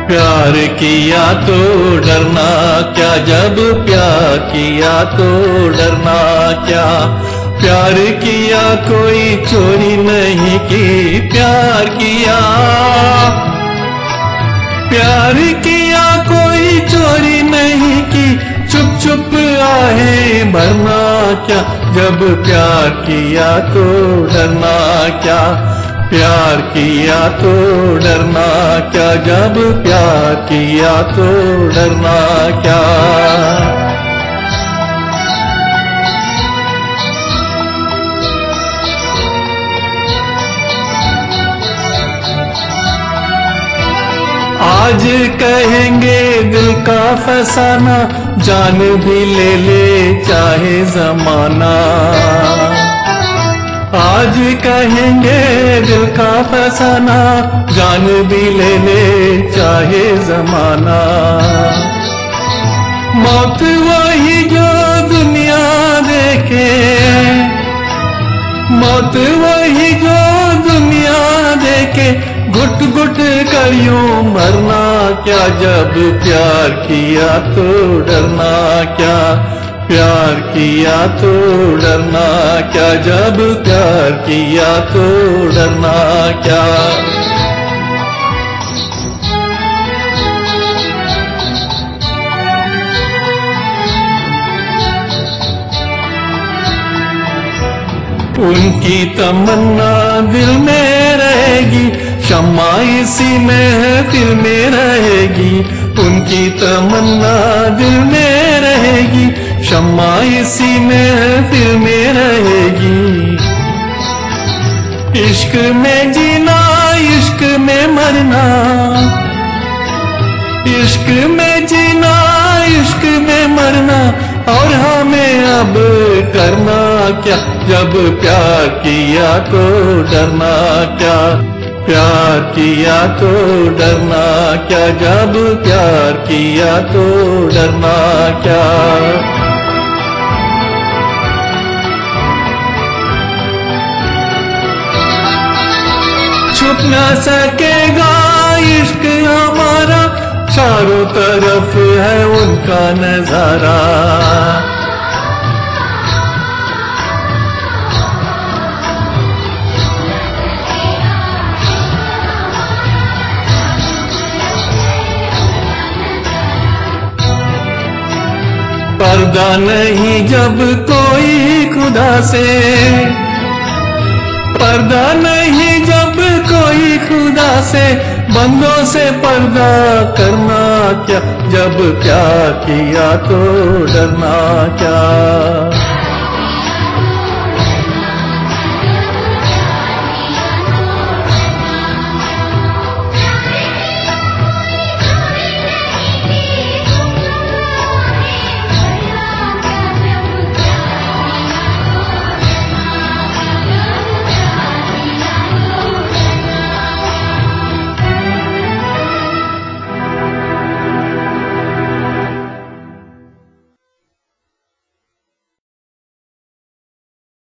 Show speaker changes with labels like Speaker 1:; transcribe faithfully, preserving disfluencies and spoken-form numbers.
Speaker 1: प्यार किया तो डरना क्या, जब प्यार किया तो डरना क्या। प्यार किया कोई चोरी नहीं की, प्यार किया प्यार किया कोई चोरी नहीं की। चुप चुप आहे भरना क्या, जब प्यार किया तो डरना क्या। प्यार किया तो डरना क्या, जब प्यार किया तो डरना क्या। आज कहेंगे दिल का फसाना, जान भी ले ले चाहे जमाना। आज कहेंगे दिल का फसाना, जान भी ले ले चाहे जमाना। मौत वही जो दुनिया देखे, मौत वही जो दुनिया देखे। घुट घुट कर यूं मरना क्या, जब प्यार किया तो डरना क्या। प्यार किया तो डरना क्या, जब प्यार किया तो डरना क्या। उनकी तमन्ना दिल में रहेगी, शम्मा इसी महफिल में रहेगी। उनकी तमन्ना दिल में रहेगी, शम्मा इसी महफिल में रहेगी। इश्क में जीना इश्क में मरना, इश्क में जीना इश्क में मरना। और हमें अब करना क्या, जब प्यार किया तो डरना क्या। प्यार किया तो डरना क्या, जब प्यार किया तो डरना क्या। छुप ना सकेगा इश्क हमारा, चारों तरफ है उनका नजारा। पर्दा नहीं जब कोई खुदा से, पर्दा नहीं जब कोई खुदा से। बंदों से पर्दा करना क्या, जब प्यार किया तो डरना क्या।